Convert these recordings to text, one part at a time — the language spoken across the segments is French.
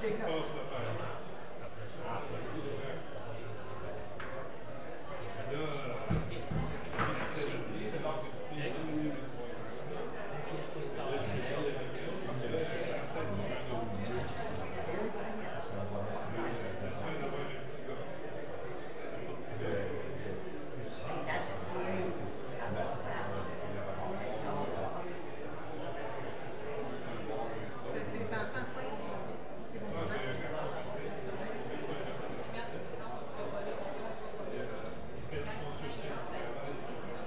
passe le père. Ah, C'est beaucoup de temps. Là, c'était la vie, c'est l'art de vie, il y avait 3 ans. Là, je suis allé avec elle, puis là, j'ai commencé à être sur un autre pied. La semaine d'avoir un petit gars. Un autre petit gars. Tes enfants, quoi? C'est bon. Moi, j'ai un garçon. Un garçon et une fille. Il fait du consulting au travail.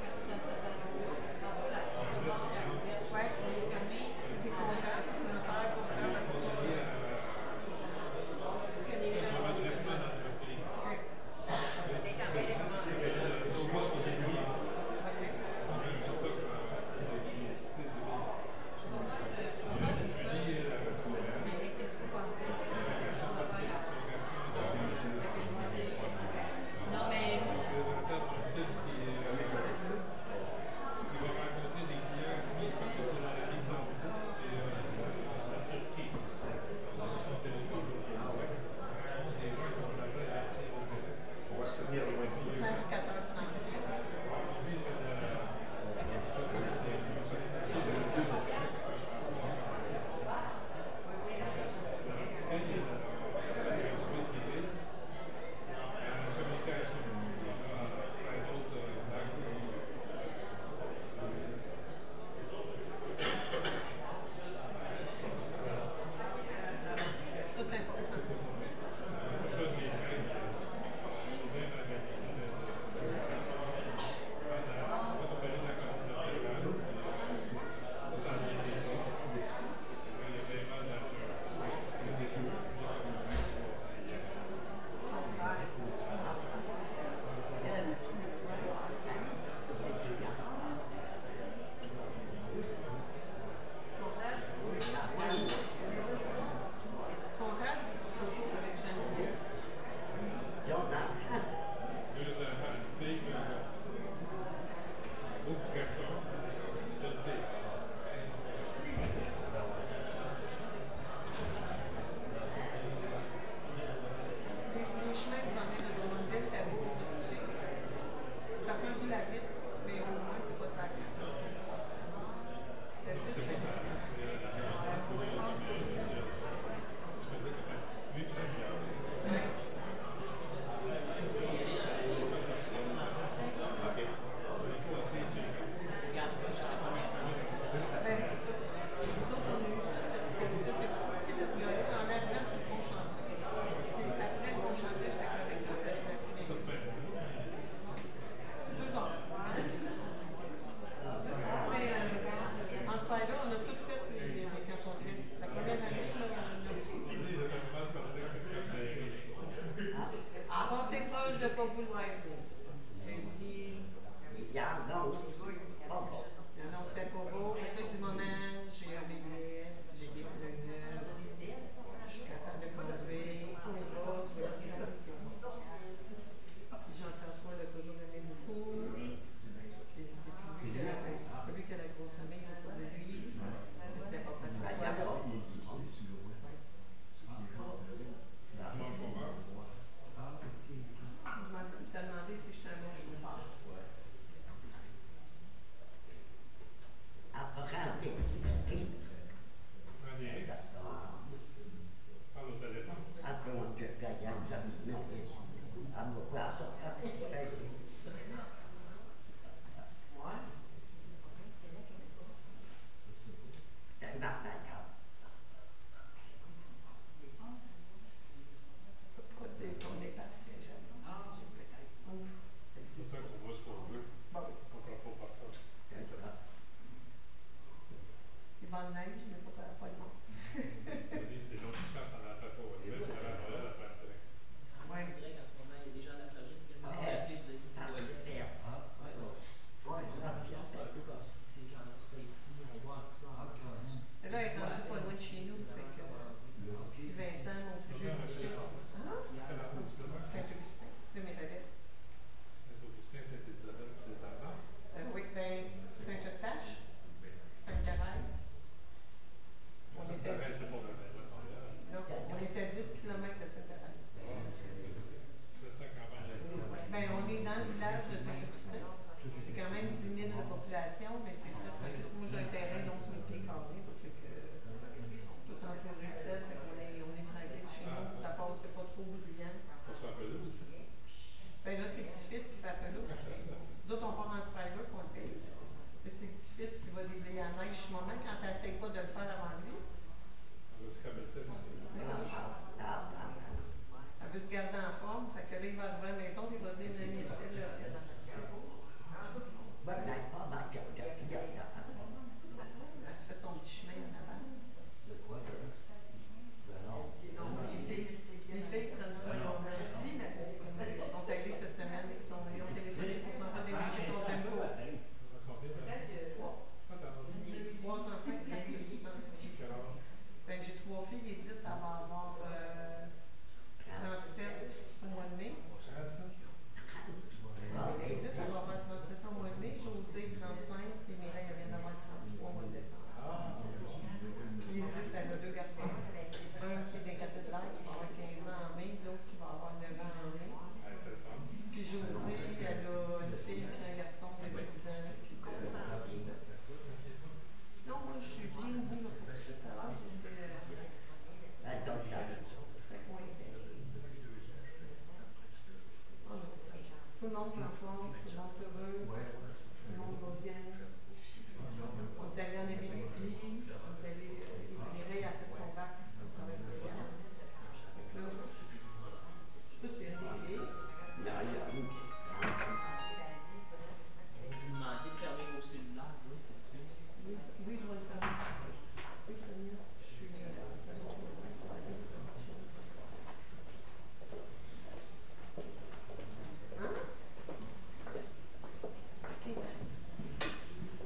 Il en reste 30. Ouais. T'es content? Ton père, ton Il est frère, conseiller son redressement d'entreprise. OK. Thomas Posilier. OK. Il a un stock de publicité, c'est bien. Julie, elle reste au Montréal. Son garçon est à Saint-Gilles. Présentant ton film qui va rencontrer des clients. Lui, il s'occupe de l'Arabie Saoudite et la Turquie. C'est son téléphone. Il rencontre des gens qui ont de l'argent à investir au Québec. Planificateur financier. Lui, il fait de il s'occupe des sociétés de Québec. Elle, il est gradué de McGill en communication. Il a plein d'autres langues. Ça, c'est important. Pour ça, mes règles sont bien organisées. C'est pas compagnie de la colonne vertébrale. Ça s'en vient des bras. Il y a bien mal d'argent. Il y a des comédiens 300. Ton frère. Comptable? Comptable ou toujours avec Geneviève? Deux enfants, une fille et un gars. Un beau petit garçon, une belle fille. Les chemins que vous emmenez de Drummondville, c'était beau, là, tu sais. Ça prend du la vite, mais au moins, c'est pas ça. C'est pas ça, c'est la médecine pour les gens. Je faisais comme la petite pluie, puis ça glaçait. Oui. Pas, tu sais, Ben, c'est ça. Nous autres, on a eu ça, c'était petit, là, puis en arrivant sur le pont Champlain. Puis après le pont Champlain, j'étais correct, là, ça jouait plus ça te les fait un bout. 2 heures. Mais en Spider, on a tout fait les camps complets. La première année, là, on a Lui, il a tellement sorti que c'est comme ça. ah, on s'est proche de ne pas vouloir venir. J'ai dit, non, c'était pas beau. Fait que là, du moment, j'ai un BDS, j'ai des pneus neufs, je suis capable de conduire, on va, je vais plus là, c'est bon. Puis Jean-François l'a toujours aimé beaucoup. Puis c'est plus lui qui a la grosse famille autour de lui. C'est important qu'il soit là. Tu manges pas mal? Je mange tellement monde qui est en forme, tout le monde heureux, tout le monde va bien. On est allé en Abitibi, on est allé, Mireille a fait son bac au travail social. Donc là, je sais pas si c'est une des filles. Vous demandez de fermer vos cellulaires, oui, c'est triste. Oui, oui, je vais le faire. Oui, Sonia, je suis ça va trop loin, je vais aller chez nous. Hein? Ok.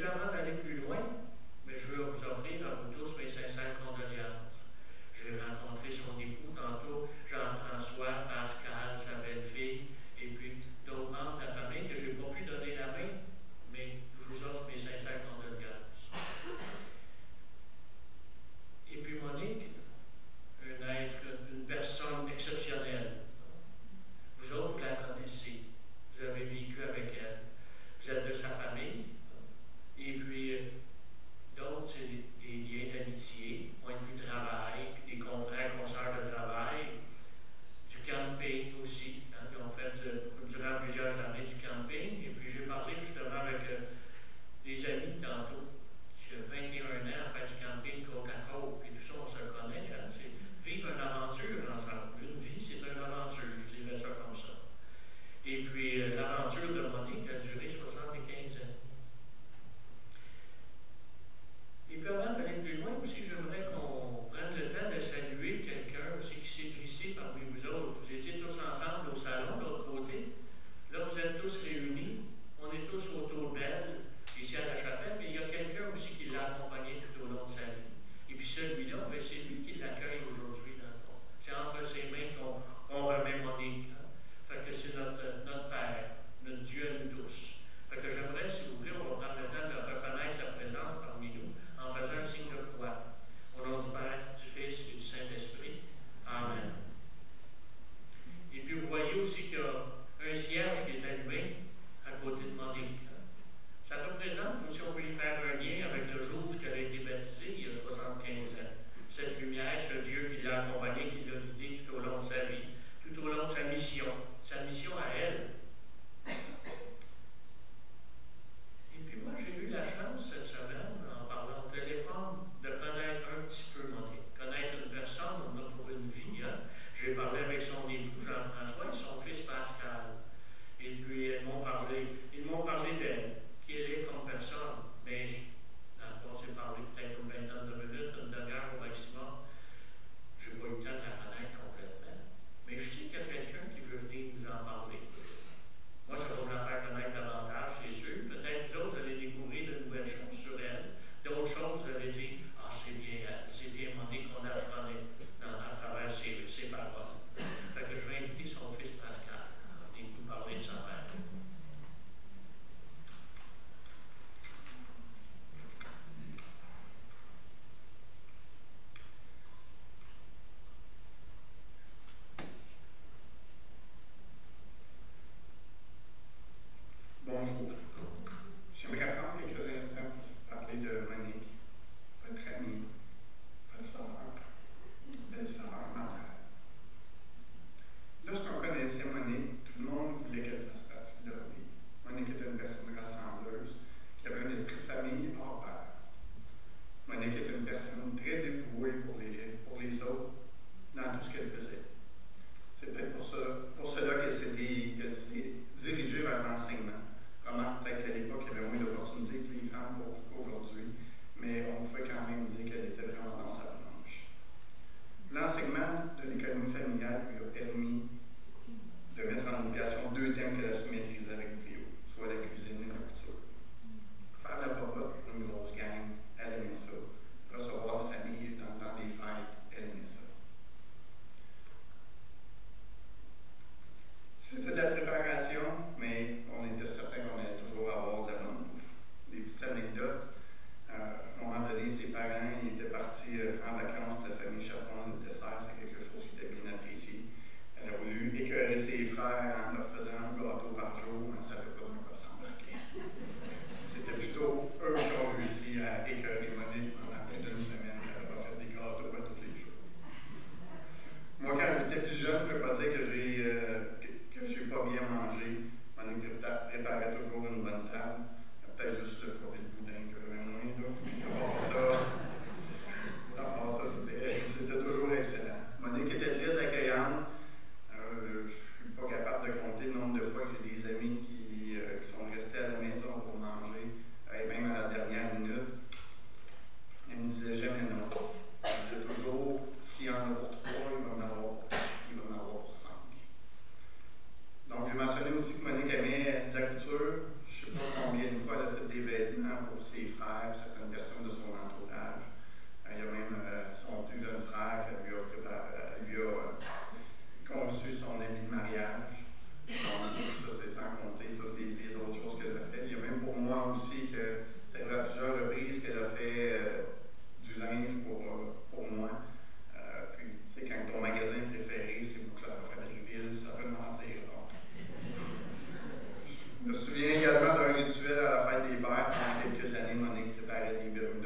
puis avant d'aller plus loin, mais je veux vous offrir à vous tous mes sincères condoléances. J'ai rencontré son époux tantôt, Jean-François, Pascal, sa belle-fille, et puis d'autres membres de la famille que je n'ai pas pu donner la main, mais je vous offre mes sincères condoléances. Et puis Monique, une personne exceptionnelle. Vous autres, vous la connaissez. Vous avez vécu avec elle. Vous êtes de sa famille. Et puis, frères, certaines personnes de son entourage. Il y a même son plus jeune frère qui lui a conçu son habit de mariage. Donc, ça, c'est sans compter toutes les autres choses qu'elle a fait. Il y a même pour moi aussi que c'est à plusieurs reprises qu'elle a fait du linge pour moi. Puis, c'est quand ton magasin préféré, c'est Bouclard Fabricville, ça peut mentir. Donc. Je me souviens également d'un rituel à la fête des pères. Pendant quelques années, Monique préparait des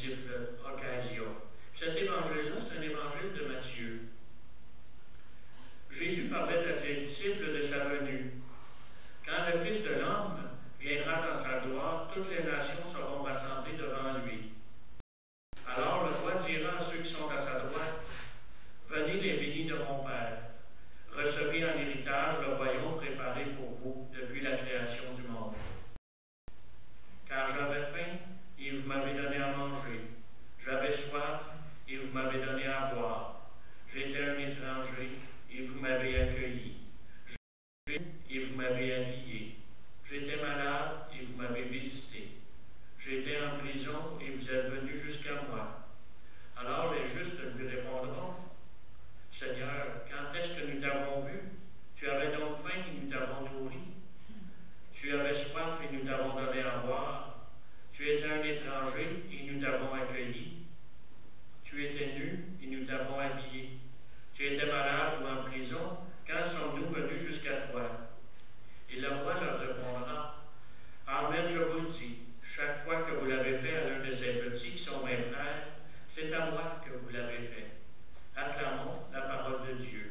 multiples occasions. Cet évangile-là, c'est un évangile de Matthieu. Jésus parlait à ses disciples de sa venue. Quand le Fils de l'homme viendra dans sa gloire, toutes les nations seront rassemblées devant lui. Alors le roi dira à ceux qui sont à sa droite, venez les bénis de mon Père, recevez en héritage le royaume préparé pour vous depuis la création du monde. Car j'avais faim et vous m'avez donné à manger. J'avais soif et vous m'avez donné à boire. J'étais un étranger et vous m'avez accueilli. J'étais nu et vous m'avez habillé. J'étais malade et vous m'avez visité. J'étais en prison et vous êtes venus jusqu'à moi. Alors les justes lui répondront, Seigneur, quand est-ce que nous t'avons vu? Tu avais donc faim et nous t'avons nourri. Tu avais soif et nous t'avons donné à boire. Tu étais un étranger et nous t'avons accueilli. Tu étais nu et nous t'avons habillé. Tu étais malade ou en prison. Quand sommes-nous venus jusqu'à toi? Et le roi leur répondra, Amen, je vous le dis, chaque fois que vous l'avez fait à l'un de ces petits qui sont mes frères, c'est à moi que vous l'avez fait. Acclamons la parole de Dieu.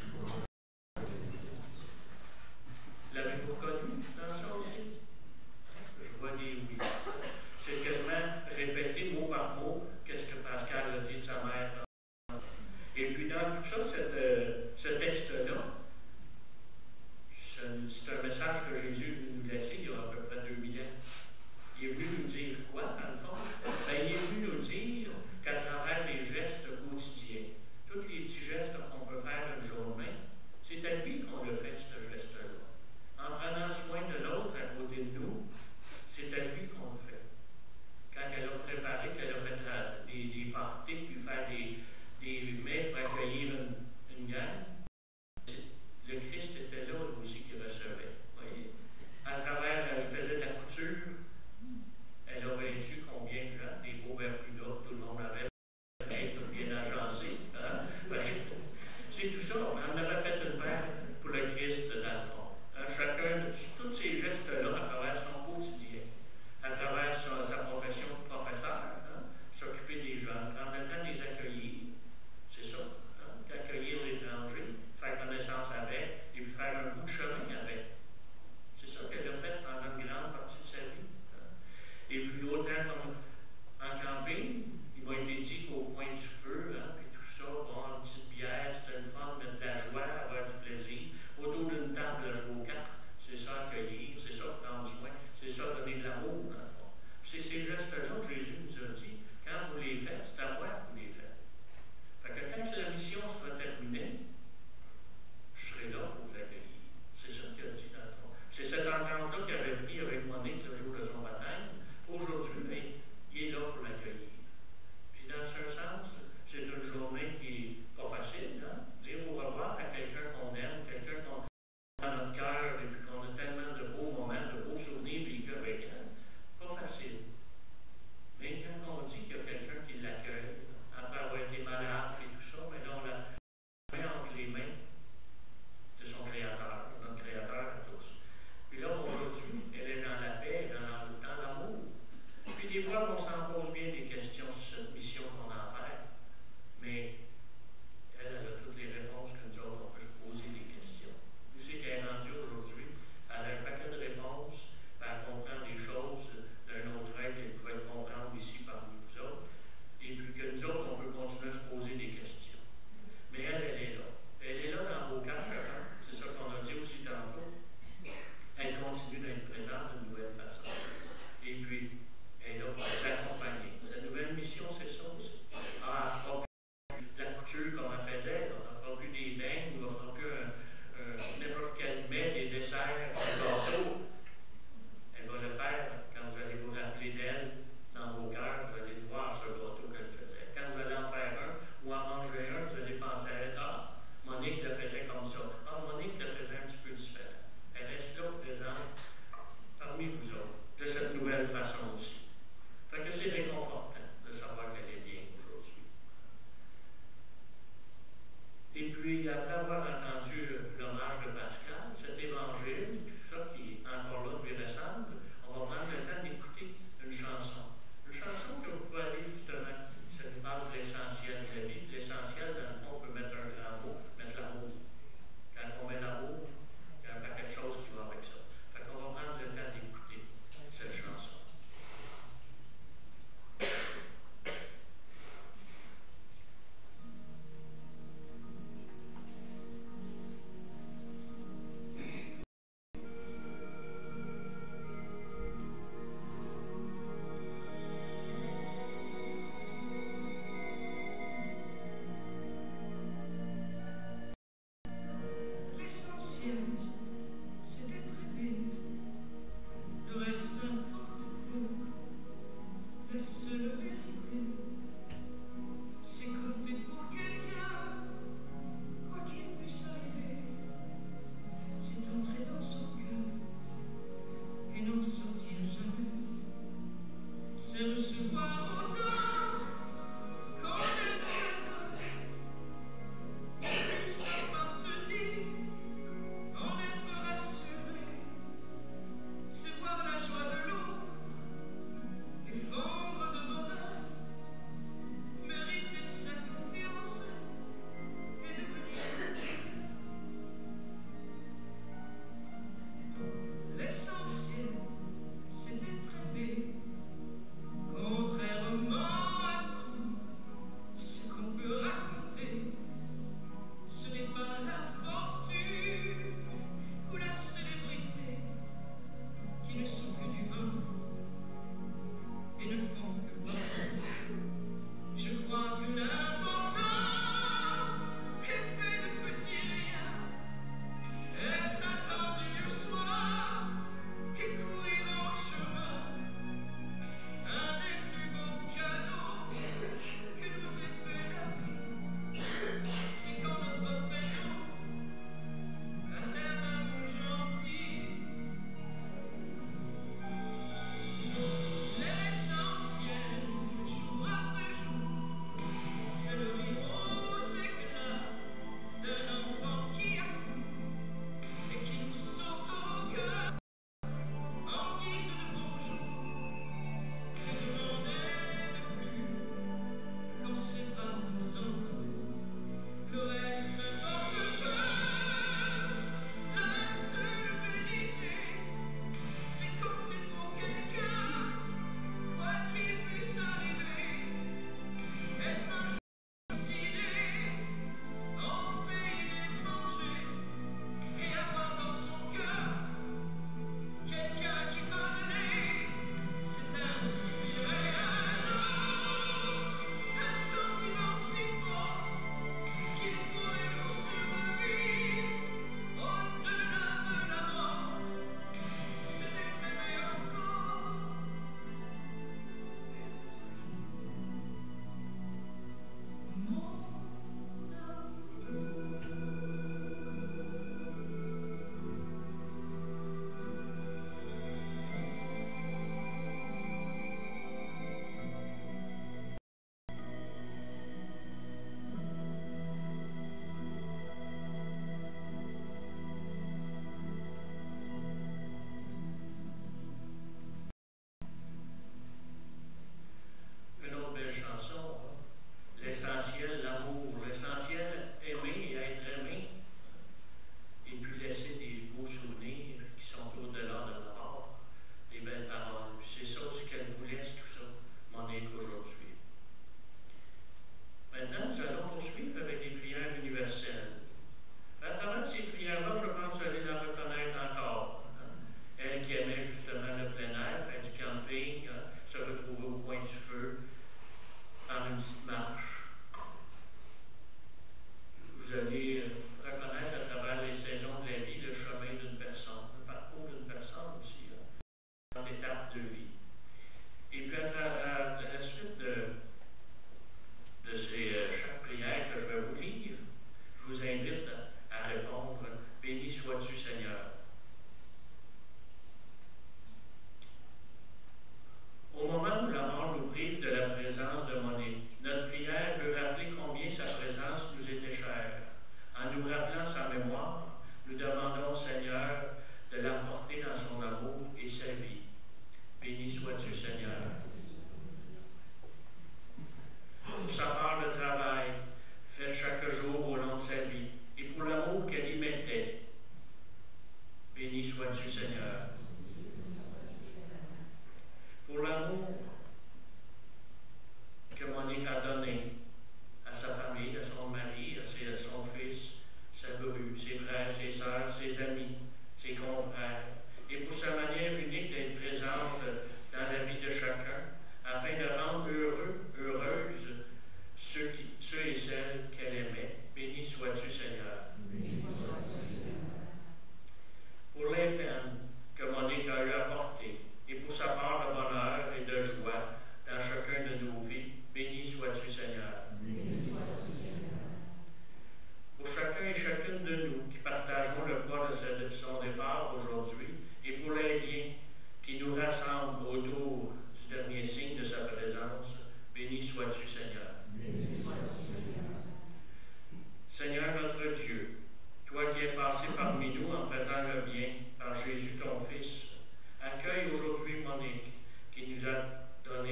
L'avez-vous connu dans ça aussi? Je vois des oui. C'est quasiment répété mot par mot qu'est-ce que Pascal a dit de sa mère. Et puis dans tout ça, ce texte-là, c'est un message que Jésus est venu nous laisser il y a à peu près 2000 ans. Il est venu nous dire quoi, dans le fond? Ben, il est venu nous dire qu'à travers les gestes quotidiens, tous les petits gestes qu'on peut faire une journée, c'est à lui qu'on le fait, ce geste-là. En prenant soin de l'autre à côté de nous, c'est à lui qu'on le fait. Quand elle a préparé, qu'elle a fait des parties, puis faire des mets pour accueillir une gang, le Christ était là aussi qui recevait. Voyez? À travers, elle faisait de la couture, elle a vaincu combien de gens, des beaux Bermudas, tout le monde avait tout bien agencé. Hein? C'est tout ça, on en avait fait une paire pour le Christ dans le fond. Hein? Chacun de tous ces gestes-là, à travers son quotidien, à travers sa profession de professeur, hein? S'occuper des jeunes, prendre le temps de les accueillir, c'est ça, hein? D'accueillir l'étranger, faire connaissance avec, et puis faire un bout de chemin avec. C'est ça qu'elle a fait pendant une grande partie de sa vie. Hein? Et puis autant comme en camping, il m'a été dit qu'au coin du feu, hein, puis tout ça, boire une petite bière, c'était une forme de la joie, avoir du plaisir. Autour d'une table à jouer aux cartes, c'est ça accueillir, c'est ça prendre soin, c'est ça donner de l'amour dans le fond. C'est ces gestes-là que Jésus nous a dit, quand vous les faites, c'est à moi que vous les faites. Fait que quand la mission sera terminée, je serai là pour vous accueillir. C'est ça qu'il a dit dans le fond. C'est cette entente-là qu'il avait pris avec Monique le jour de son baptême. Aujourd'hui, bien, il est là pour l'accueillir. Puis dans un sens, c'est une journée qui n'est pas facile, hein? Dire au revoir à quelqu'un qu'on aime, quelqu'un qu'on a dans notre cœur, et puis qu'on a tellement de beaux moments, de beaux souvenirs vécus avec elle, pas facile. Mais quand on dit qu'il y a quelqu'un qui l'accueille, après avoir été malade et tout ça, mais là, on la met entre les mains de son Créateur, notre Créateur à tous. Puis là, aujourd'hui, elle est dans la paix, dans l'amour. Puis des fois, on s'en pose bien des questions sur cette mission qu'on a à faire, mais elle a toutes les réponses que nous autres, on peut se poser des questions. Où c'est qu'elle est rendue aujourd'hui? Elle a un paquet de réponses, elle comprend des choses d'un autre être qu'elle pouvait comprendre ici parmi vous autres, et puis que nous autres, on peut continuer à se poser des questions. Mais elle est là. Elle est là dans vos cœurs, hein? C'est ça qu'on a dit aussi tantôt. Elle continue d'être présente d'une nouvelle façon. Et puis, elle est là pour vous accompagner. La nouvelle mission, c'est ça aussi. Ah, elle fera la la seule vérité, c'est compter pour quelqu'un, quoi qu'il puisse arriver, c'est entrer dans son cœur et n'en sortir jamais. C'est recevoir autant qu'on aimerait, on puisse appartenir, en être rassuré, c'est voir la joie de l'autre et fondre de bonheur, mériter sa confiance et devenir l'essentiel, c'est d'être aimé, contrairement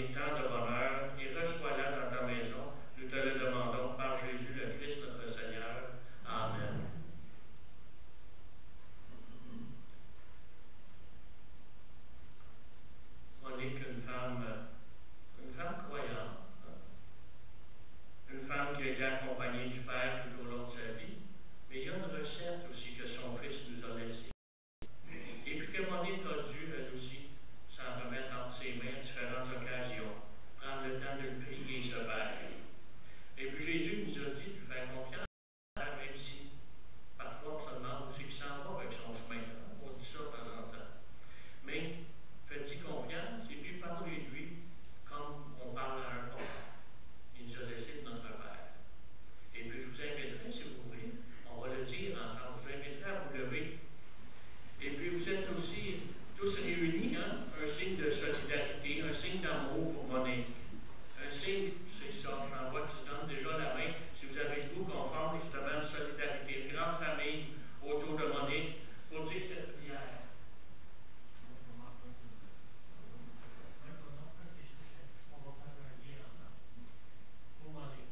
donné tant de bonheur, et reçois-la dans ta maison. Nous te le demandons par Jésus le Christ, notre Seigneur. Amen. Monique, une femme croyante, hein? Une femme qui a été accompagnée du Père tout au long de sa vie, mais il y a une recette aussi que son Fils nous a laissée. Et puis que Monique a dû, elle aussi, s'en remettre entre ses mains à différentes occasions, prendre le temps de le prier, ce Père. Et puis Jésus nous a dit de lui faire confiance, même si parfois on se demande où c'est qu'il s'en va avec son chemin. On dit ça de temps en temps. Mais faites-y confiance et puis parlez-lui comme on parle à un père. Il nous a laissé de notre Père. Et puis je vous inviterai, si vous voulez, on va le dire ensemble, je vous inviterai à vous lever. Et puis vous êtes aussi tous réunis, hein? Un signe de solidarité, un signe d'amour pour Monique. Un signe, c'est ça, j'en vois qui se donnent déjà la main. Si vous avez le goût qu'on forme justement une solidarité, une grande famille autour de Monique pour dire cette prière. On va faire un lien ensemble. Pour Monique.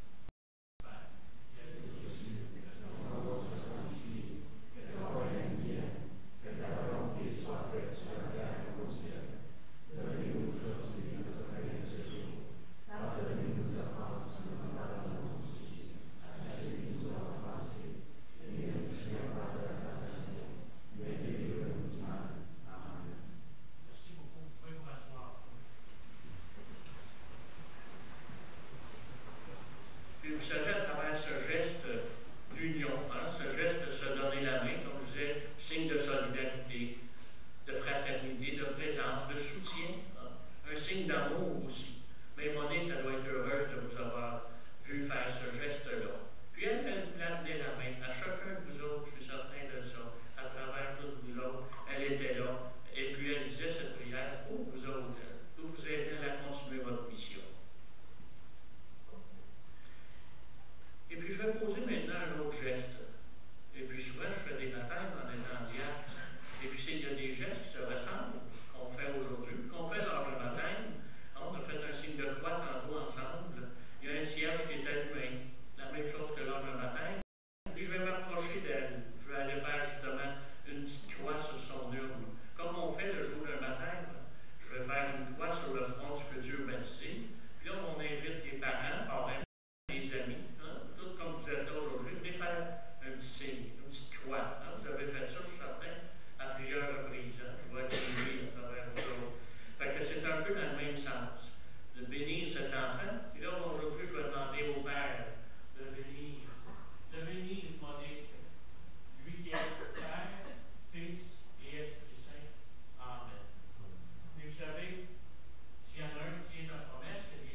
Merci beaucoup. Vous pouvez vous rasseoir. Puis vous savez, à travers ce geste d'union, hein, ce geste de se donner la main, comme je disais, signe de solidarité, de fraternité, de présence, de soutien, hein, un signe d'amour aussi. Mais Monique, elle doit être heureuse de vous avoir vu faire ce geste-là. Puis elle vous tenait la main à chacun de vous autres, je suis certain de ça, à travers toutes vous autres, elle était là. Et puis elle disait cette prière pour vous autres, pour vous aider à continuer votre mission. Et puis je vais poser maintenant un autre geste. Et puis souvent, je fais des baptêmes en étant diacre. Et puis il y a des gestes qui se ressemblent, qu'on fait aujourd'hui, qu'on fait lors du baptême. On a fait un signe de croix tantôt ensemble. Il y a un cierge qui est allumé. La même chose que lors du baptême. Puis je vais m'approcher d'elle. Je vais aller faire justement une petite croix sur son urne. Comme on fait le jour d'un baptême, je vais faire une croix sur le front du futur baptisé. Puis là, on invite les parents, parrains, les amis, hein, tout comme vous êtes là aujourd'hui, venez faire un petit signe, une petite croix. Hein. Vous avez fait ça, je suis certain, à plusieurs reprises. Hein. Je vois que à travers vous autres. Fait que c'est un peu dans le même sens. De bénir cet enfant. Puis là, aujourd'hui, je vais demander au Père de bénir Monique, lui qui est Père, Fils et Esprit Saint. Amen. Et vous savez, s'il y en a un qui tient sa promesse, c'est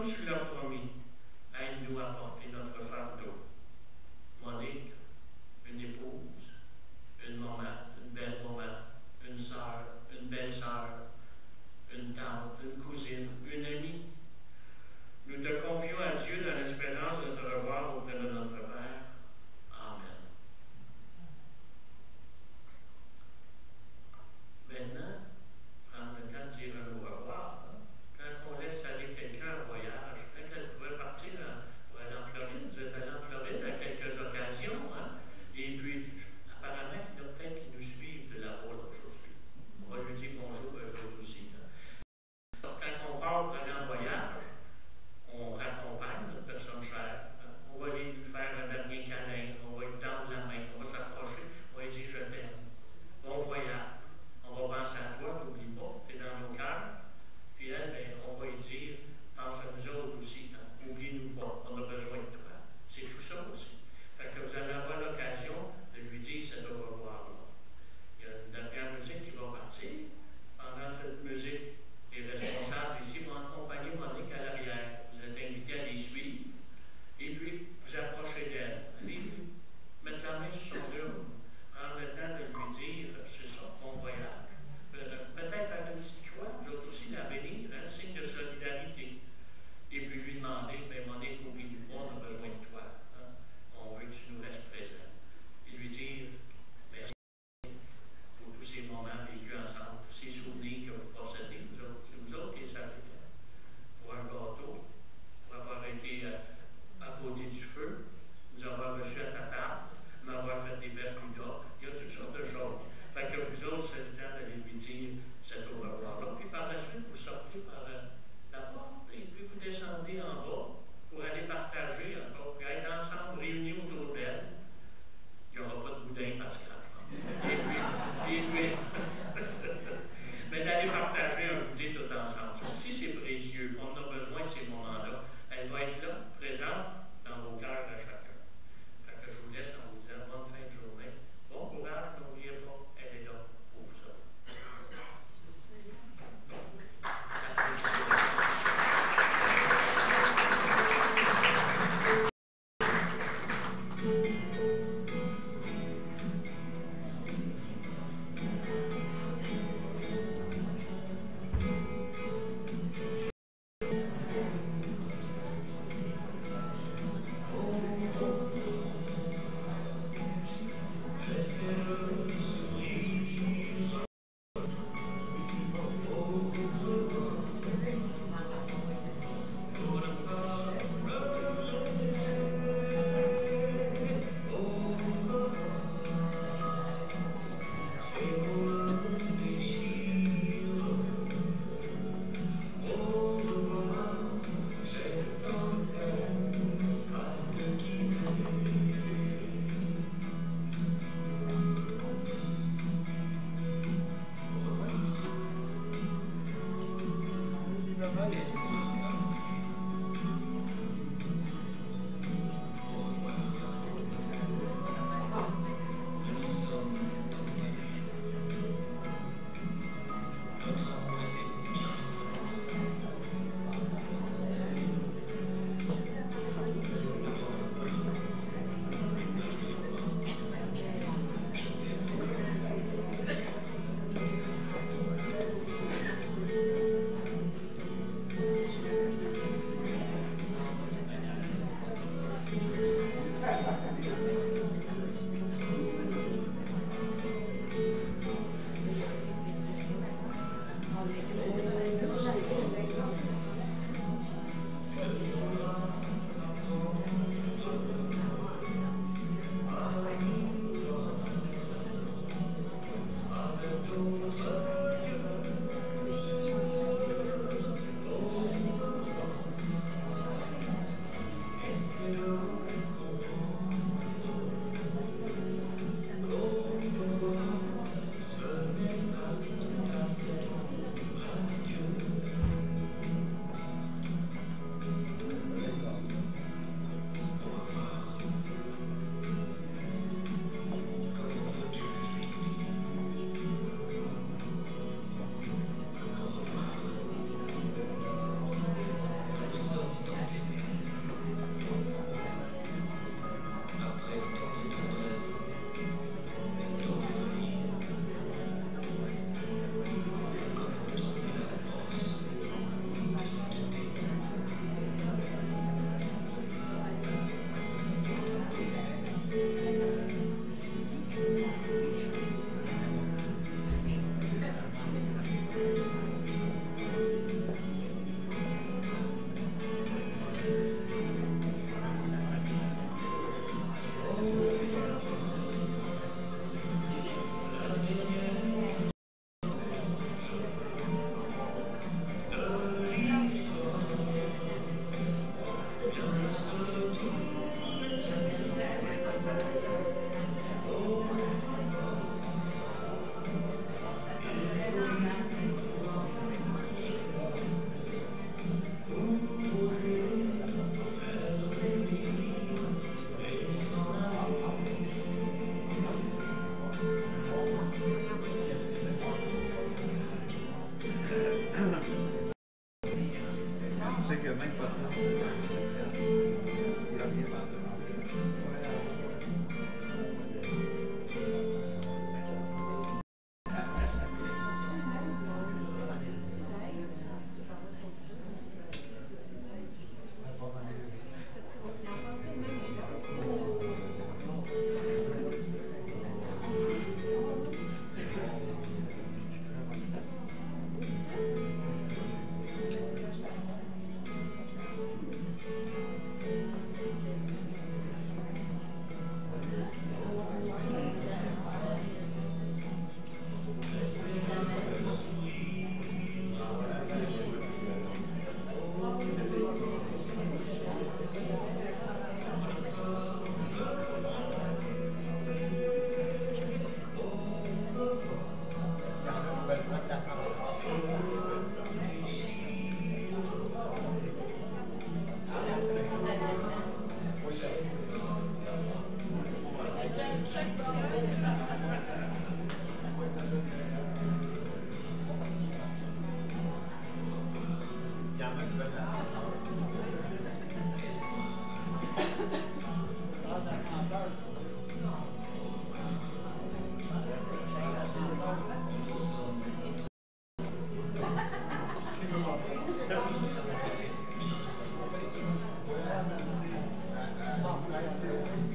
tu l'as promis, aide-nous à porter notre fardeau. Monique, une épouse, une maman, une belle maman, une sœur, une belle-sœur, une tante, une cousine, une amie. Nous te confions à Dieu dans l'espérance de te revoir auprès de notre Père. Amen. Maintenant, prendre le temps de dire un au revoir. Quand on laisse aller quelqu'un en voyage, peut-être qu'elle pouvait partir pour aller en Floride. Vous êtes allé en Floride à quelques occasions. Et puis, apparemment, il y en a peut-être qui nous suivent de là-bas aujourd'hui. On va lui dire bonjour à eux autres aussi. Quand on part pour aller en voyage, même pas tout. Il va bien parler. C'est